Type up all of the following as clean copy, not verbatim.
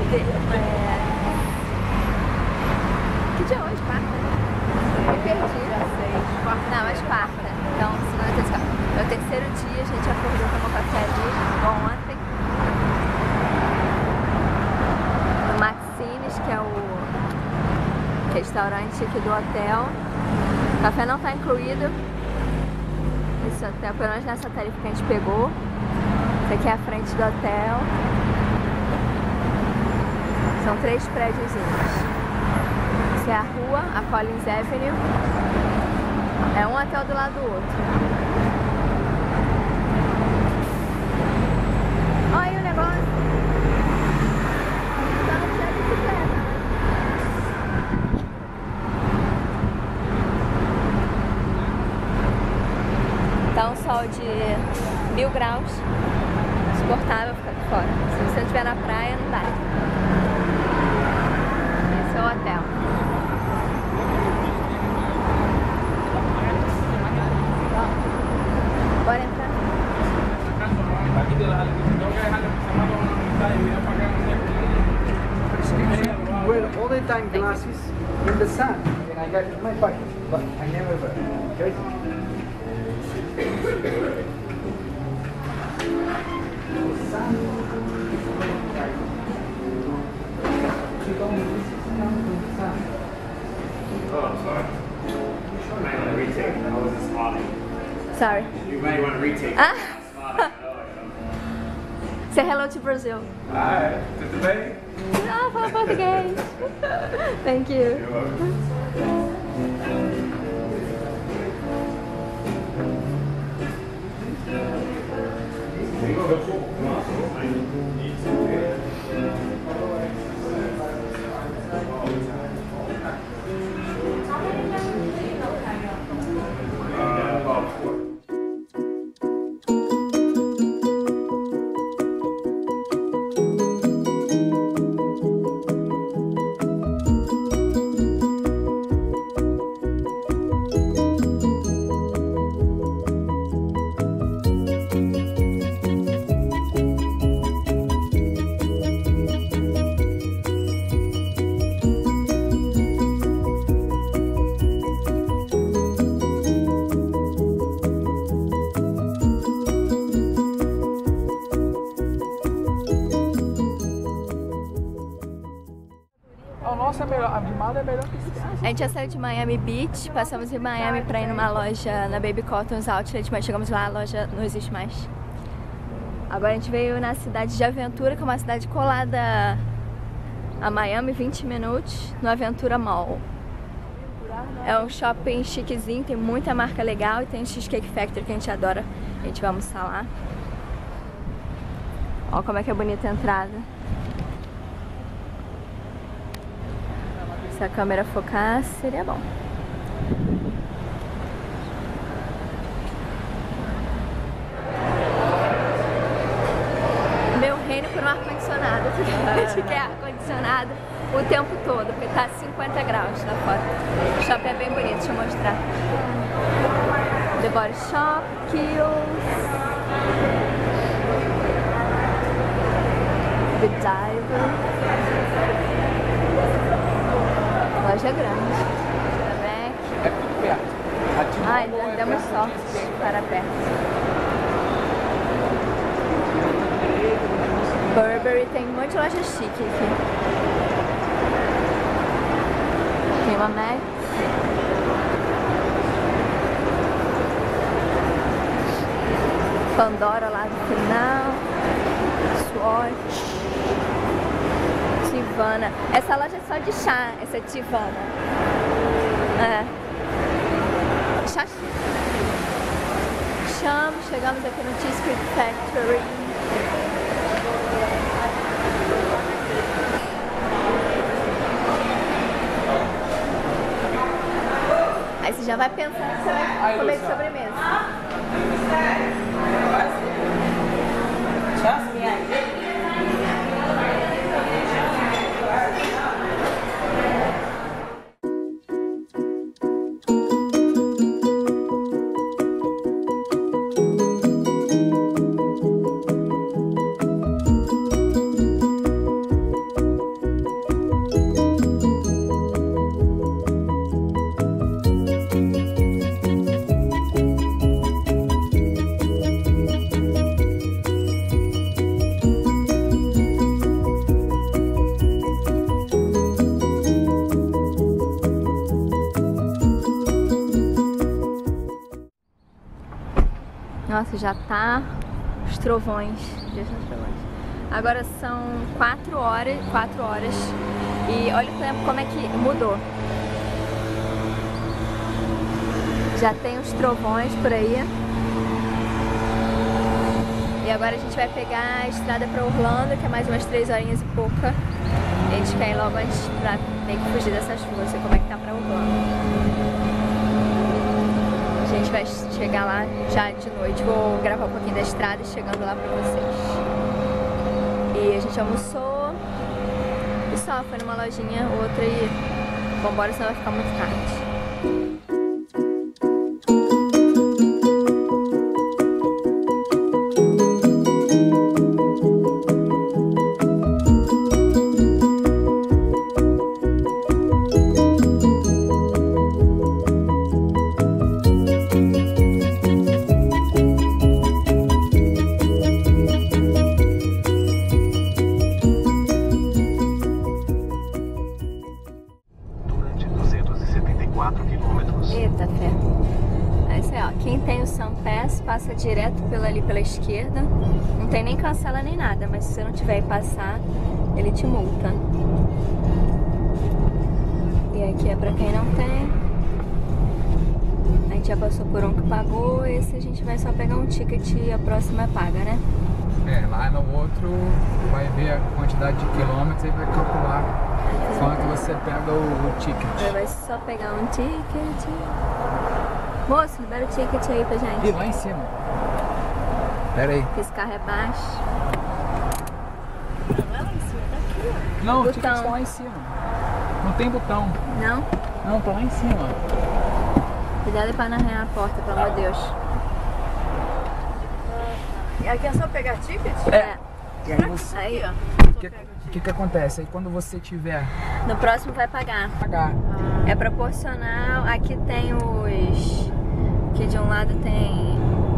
Que dia é hoje? Quarta, né? Me perdi. Não, mas quarta. Então, segunda, terça, quarta. É o terceiro dia, a gente acordou, tomou café ali, igual ontem. No Maxines, que é o restaurante aqui do hotel. O café não está incluído. Esse hotel, pelo menos nessa tarifa que a gente pegou. Esse aqui é a frente do hotel. São 3 prédiozinhos. Essa é a rua, a Collins Avenue. É um hotel do lado do outro. Olha aí o negócio. Tá no pé de bicicleta. Tá um sol de 1000 graus. Insuportável ficar aqui fora. Se você não estiver na praia, não dá. Esse é o hotel. Bora entrar. Wear all the time glasses in the sun, and I got it in my pocket, but I never wear it. Okay? Oh, I'm sorry. You may want to retake. I wasn't spotting. Sorry. You may want to retake. Ah. Spotting. Say hello to Brazil. Hi, tudo bem? Ah, fala português. Thank you. You're welcome. Nossa, a Vimada é melhor que isso. A gente já saiu de Miami Beach, passamos em Miami pra ir numa loja na Baby Cotton's Outlet, mas chegamos lá, a loja não existe mais. Agora a gente veio na cidade de Aventura, que é uma cidade colada a Miami, 20 minutos, no Aventura Mall. É um shopping chiquezinho, tem muita marca legal e tem o Cheesecake Factory que a gente adora. A gente vai almoçar lá. Olha como é que é bonita a entrada. Se a câmera focasse, seria bom. Meu reino por um ar-condicionado. A gente quer ar-condicionado o tempo todo, porque tá 50 graus lá fora. O shopping é bem bonito, deixa eu mostrar. The Body Shop, Kiehl's, The Diver. Loja grande. É tudo perto. Ai, demos sorte para perto. Burberry tem um monte de loja chique aqui. Tem uma Mac. Pandora lá do final. Swatch. Tivana. Essa loja é só de chá, essa é Tivana. É. Chá. Chegamos aqui no Cheesecake Factory. Aí você já vai pensando que você vai comer de sobremesa. Nossa, já tá os trovões. Agora são 4 horas e olha o tempo como é que mudou. Já tem os trovões por aí. E agora a gente vai pegar a estrada pra Orlando, que é mais umas 3 horinhas e pouca. A gente quer ir logo antes pra meio que fugir dessa chuva, ver como é que tá pra Orlando. A gente vai chegar lá já de noite. Vou gravar um pouquinho da estrada e chegando lá pra vocês. E a gente almoçou e só foi numa lojinha, outra e vambora, senão vai ficar muito tarde. Eita fé. É isso aí, ó. Quem tem o SunPass passa direto ali pela esquerda. Não tem nem cancela nem nada, mas se você não tiver e passar, ele te multa. E aqui é pra quem não tem. A gente já passou por um que pagou, esse a gente vai só pegar um ticket e a próxima paga, né? É, lá no outro vai ver a quantidade de quilômetros e vai calcular quanto você pega o ticket. Vai só pegar um ticket. Moço, libera o ticket aí pra gente. E lá em cima. Pera aí. Esse carro é baixo. Não é lá em cima, tá aqui, ó. Não, o ticket tá lá em cima. Não tem botão. Não? Não, tá lá em cima. Cuidado pra não arranhar a porta, pelo amor de Deus. E aqui é só pegar ticket? É. E aí você... Aí, ó. O que acontece? Aí quando você tiver... No próximo vai pagar. Pagar. É proporcional. Aqui tem os... Aqui de um lado tem...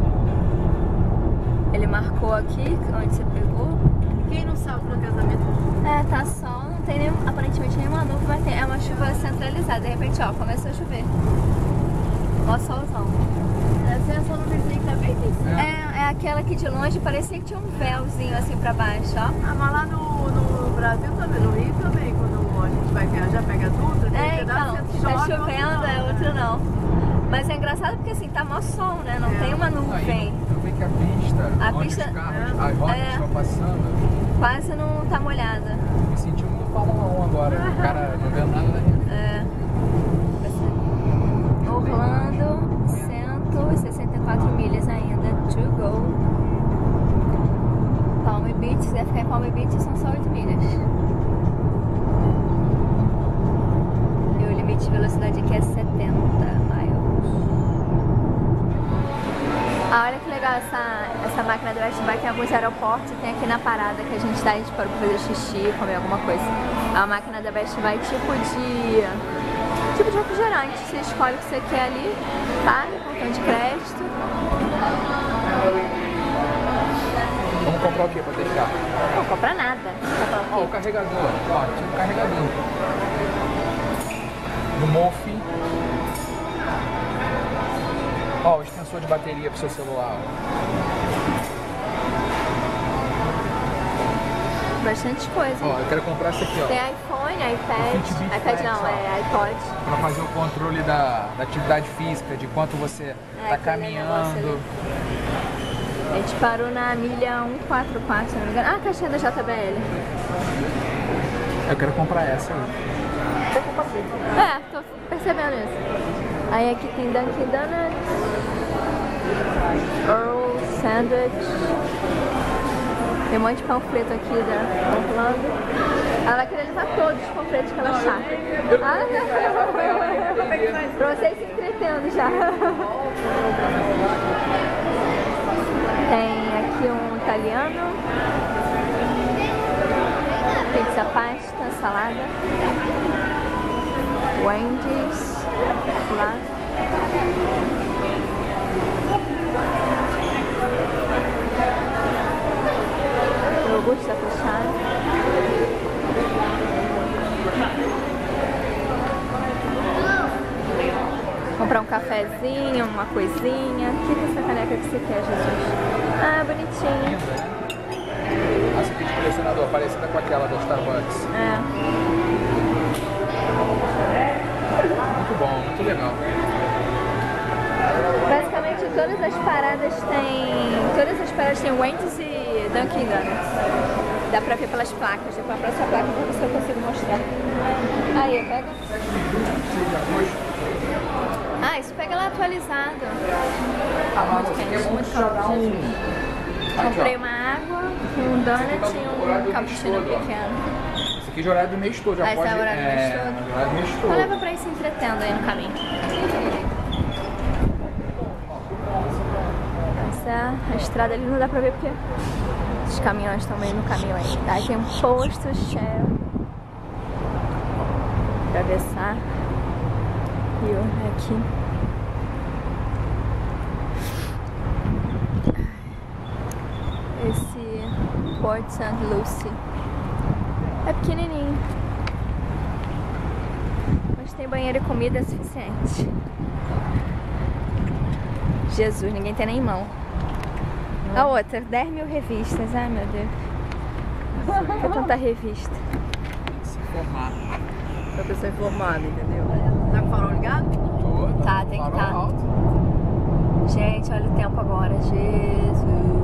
Ele marcou aqui, onde você pegou. Quem não sabe no casamento? É, tá sol, não tem nem, aparentemente nenhuma nuvem, mas é uma chuva centralizada. De repente, ó, começou a chover. Ó, solzão. Essa nuvenzinha que tá bem aqui. É aquela que de longe parecia que tinha um véuzinho assim pra baixo, ó. Ah, mas lá no Brasil também, no Rio também, quando a gente vai viajar, pega tudo. É, então, tá chovendo, outro não. Mas é engraçado porque assim, tá mó sol, né? Não tem uma nuvem. Eu vi que a pista, onde os carros, as rodas estão passando, quase não tá molhada. me senti muito Fórmula 1 agora. O cara não vendo nada da gente. É. Orlando, 164 milhas ainda, to go. Palm Beach, se quiser ficar em Palm Beach, são só 8 milhas. E o limite de velocidade aqui é 70 miles. Ah, olha que legal essa máquina do West Bike em alguns aeroportos. Tem aqui na parada que a gente tá, a gente parou pra fazer xixi, comer alguma coisa. É uma máquina da Best Buy tipo de refrigerante. Você escolhe o que você quer ali, paga, cartão de crédito. Vamos comprar o que pra deixar? Não compra nada. Ó, o carregador. Ó, tinha um carregador. No Mofi. Ó, o extensor de bateria pro seu celular. Bastante coisa. Ó, eu quero comprar esse aqui, ó. Tem iPhone, iPad. Fitbit iPad não, Flex, é iPod. Pra fazer o controle da atividade física, de quanto você tá aquele caminhando. negócio A gente parou na milha 144, se não me engano. Ah, a caixinha da JBL. Eu quero comprar essa aí. É, tô percebendo isso. Aí aqui tem Dunkin' Donuts, Earl Sandwich. Tem um monte de panfleto aqui da Orlando. Ela vai querer levar todos os panfletos que ela achar. Pra vocês se entretendo já. Tem aqui um italiano. Pizza, pasta, salada. Wendy's. Lá. O iogurte está fechado. Comprar um café. cafezinho, uma coisinha. O que é essa caneca que você quer, Jesus? Ah, bonitinha. Linda, né? Essa aqui de colecionador, parecida com aquela da Starbucks. É. Muito bom, muito legal. Basicamente todas as paradas têm Wendy's e Dunkin' Donuts. Dá pra ver pelas placas. Depois a próxima placa eu vou ver se eu consigo mostrar. Aí, pega. Ah, isso pega lá atualizado. Muito quente, muito calor. Comprei uma água, um donut e um cappuccino pequeno. Esse aqui já é horário do mês todo, já Ah, esse pode... é o horário do mês todo? horário do mês todo. Só leva pra ir se entretendo aí no caminho. Essa é a estrada ali, não dá pra ver porque os caminhões estão meio no caminho aí. Aí tem um posto Shell pra atravessar rio aqui. Esse Port St. Lucie é pequenininho, mas tem banheiro e comida suficiente. Jesus, ninguém tem nem mão. A outra, 10 mil revistas. Ai, meu Deus. Por que tanta revista? Se formar. Pra pessoa informada, entendeu? Tá com o farol ligado? Todo. Tá, tem que farol tá. alto. Gente, olha o tempo agora. Jesus.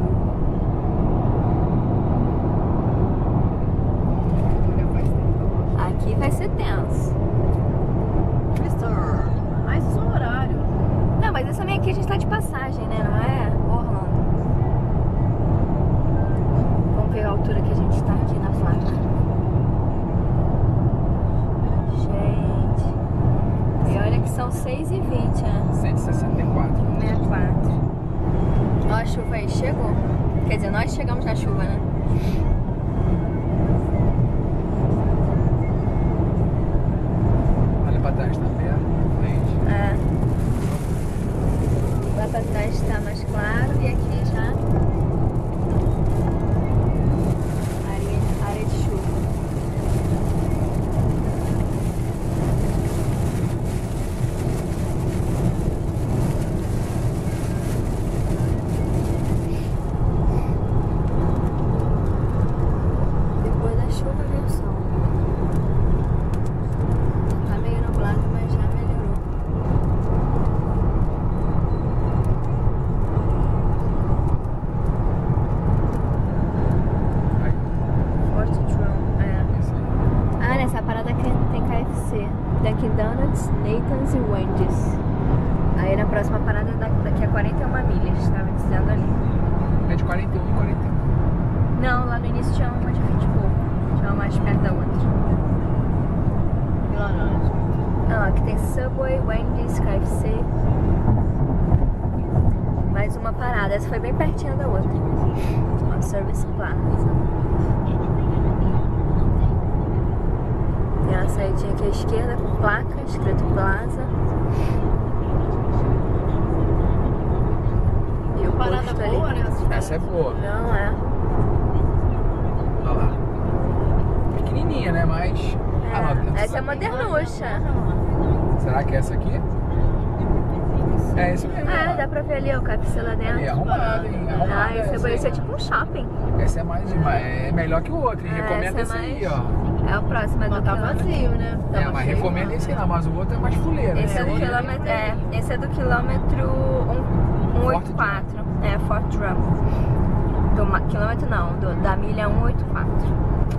Aqui vai ser tenso. Mas isso é o horário. Não, mas essa também aqui a gente tá de passagem, né? Não é Orlando. Vamos ver a altura que a gente tá aqui na placa. Gente. E olha que são 6h20, né? 164. 64. Ó, a chuva aí chegou. Quer dizer, nós chegamos na chuva, né? Olha pra trás, tá perto, frente. É. Lá pra trás tá mais claro e aqui já área de chuva. Depois da chuva veio o sol. Tá meio nublado, mas já melhorou. Aí, Fort Drum, é. isso aí. Ah, nessa parada aqui tem KFC, Dunkin' Donuts, Nathan's e Wendy's. Aí na próxima parada daqui a 41 milhas, estava dizendo ali. É de 41 e 41. Não, lá no início tinha uma de 20 e pouco. Tinha uma mais perto da outra. E laranja. Não, aqui tem Subway, Wendy's, KFC. Mais uma parada, essa foi bem pertinho da outra. Ó, Service Plaza. Tem uma saidinha aqui à esquerda com placa, escrito Plaza. E o Parada posto boa, ali. né? Essa é boa. Não é. Olha lá. Pequenininha, né? Mas... Ah, não, Essa é modernucha. Será que é essa aqui? É isso mesmo. Ah, dá pra ver ali o KFC lá dentro. É arrumado, hein? Arrumado. Ah, esse essa aí. é tipo um shopping. Essa é mais é melhor que o outro, hein? Recomendo essa esse é aí, mais- ó. É o próximo, é do Mas tá quilômetro. vazio, né? É, Tava mas cheio. recomendo esse não, mas o outro é mais fuleiro. Esse é do quilômetro, esse é do quilômetro 184. É, Fort Drum. Quilômetro não, da milha 184.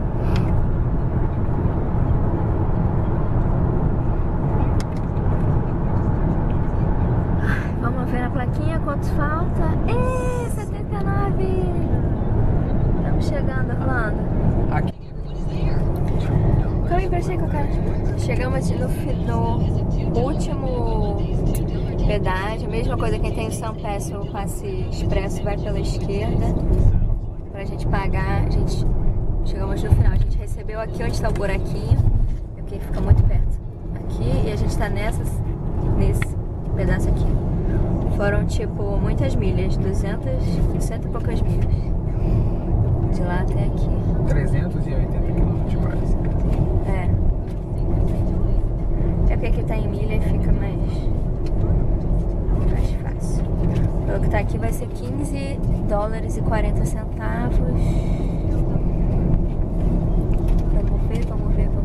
Vamos ver na plaquinha quantos falta. 79! Estamos chegando, Orlando. Aqui. Calma aí, prestei que eu quero. Chegamos no último pedágio. Mesma coisa, quem tem o São Péssimo, o passe expresso vai pela esquerda. Pra gente pagar. Chegamos no final. A gente recebeu aqui onde está o buraquinho. Porque fica muito perto. Aqui e a gente tá nesse pedaço aqui. Foram tipo muitas milhas, 200 e poucas milhas. De lá até aqui. 380 km quase. É. É porque aqui tá em milha e fica mais. O que tá aqui vai ser $15,40. Vamos ver.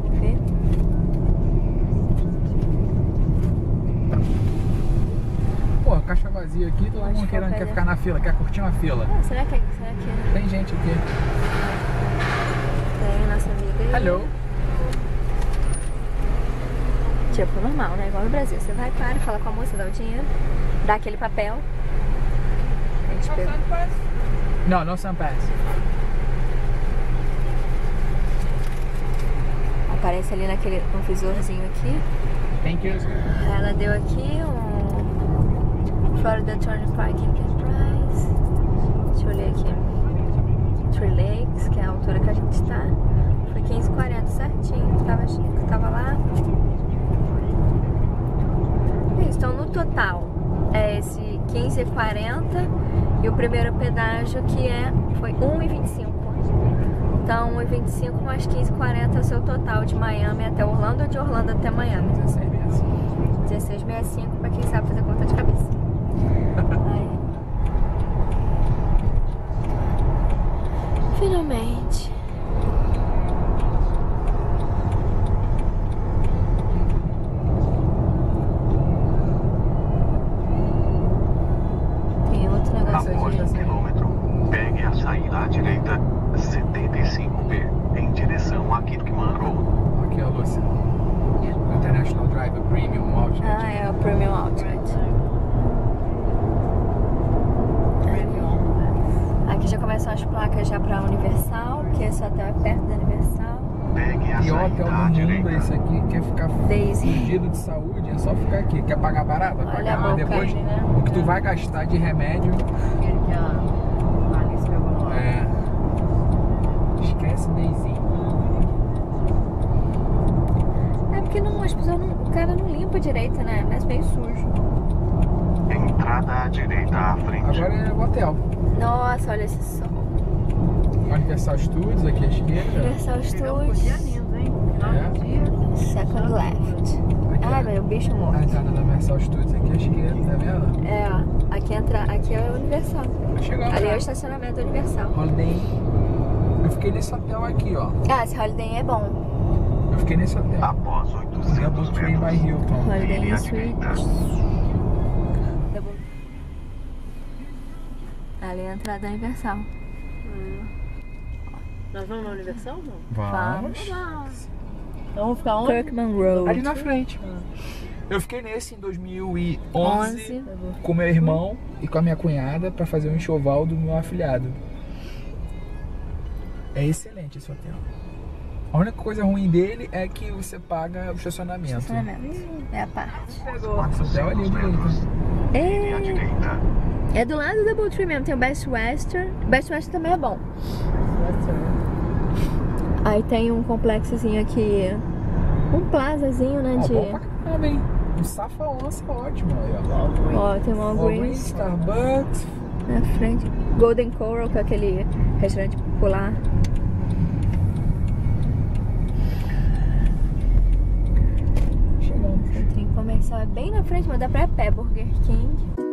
Pô, caixa vazia aqui, todo mundo querendo quer ficar na fila, quer curtir uma fila. Ah, será que é? Tem gente aqui. Tem a nossa amiga aí. Hello. Tipo, normal, né? Igual no Brasil. Você vai, para, fala com a moça, dá o dinheiro, dá aquele papel. A gente pega. Não, não Sun Pass. Aparece ali naquele confisorzinho aqui. Thank you. Ela deu aqui um Florida Turnpike Enterprise. Deixa eu ler aqui. Three Lakes, que é a altura que a gente tá. Foi 15,40 certinho, que tava lá. Então no total é esse 15,40 e o primeiro pedágio que foi 1,25. Então 1,25 mais 15,40 é o seu total de Miami até Orlando ou de Orlando até Miami. 16,65 para quem sabe fazer conta de cabeça. Aí. Finalmente. Após 1 quilômetro, pegue a saída à direita 75B em direção a Kirkman Road. Aqui, ó, Lúcia. International Drive Premium Outlet. Ah, é o Premium Outlet. Aqui já começam as placas já pra Universal, que esse hotel é perto da Universal. Pegue a E ó, hotel saída do à mundo, direita. esse aqui quer ficar Daisy. fugido de saúde, é só ficar aqui. Quer pagar barato? Vai Olha pagar, a mas boca depois aí, né? o que tu vai gastar de remédio, Aquele que a Alice pegou lá. esquece Daisy. É porque não, as pessoas não, o cara não limpa direito, né? Mas meio sujo. Entrada à direita à frente. Agora é o hotel. Nossa, olha esse sol. Universal Studios aqui à esquerda. Universal Chegamos com dia Studios. lindo, hein? Final É. do dia. Second left. Aqui, Ai, meu, o bicho a morto. entrada da Universal Studios aqui à esquerda, tá vendo? É, ó. Aqui é o Universal. Chegamos Ali é lá. o estacionamento do Universal. Holiday Inn. Eu fiquei nesse hotel aqui, ó. Ah, esse Holiday Inn é bom. Eu fiquei nesse hotel. Após 800 Double Tree by metros, Hilton. Holiday vire Inn à Suite. direita. Ali é a entrada da Universal. Nós vamos na Universal ou não? Vamos. Então vamos ficar onde? Kirkman Road. Ali na frente. Eu fiquei nesse em 2011 11. com meu irmão e com a minha cunhada pra fazer um enxoval do meu afilhado. É excelente esse hotel. A única coisa ruim dele é que você paga o estacionamento. Estacionamento. É a parte. Pegou. Esse hotel ali direito. Vire à direita. É do lado do Double Tree mesmo. Tem o Best Western. O Best Western também é bom. Aí tem um complexozinho aqui. Um plazazinho, né? Ó, De... bom pra caramba, hein? Um safa-onça ótimo aí, ó. Ó, tem uma Walgreens, Walgreens Starbucks. na frente. Golden Corral, que é aquele restaurante popular. Chegamos. Centrinho comercial é bem na frente, mas dá pra ir a pé. Burger King.